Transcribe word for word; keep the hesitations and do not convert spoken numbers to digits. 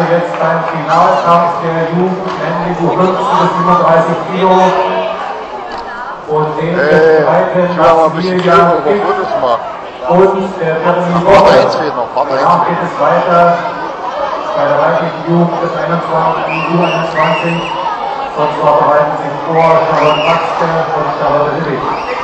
jetzt beim Finalkampf der Jugendmännliche U fünfzehn bis siebenunddreißig Kilo. Und den hey, zweiten ich will aber ein bisschen Filme über Fotos machen. Und der Jeremy Woche. Danach geht es weiter bei der weiblichen Jugend bis einundzwanzig, U einundzwanzig. Und zwar bereiten sich vor Charlotte Maxke und Charlotte Hillig.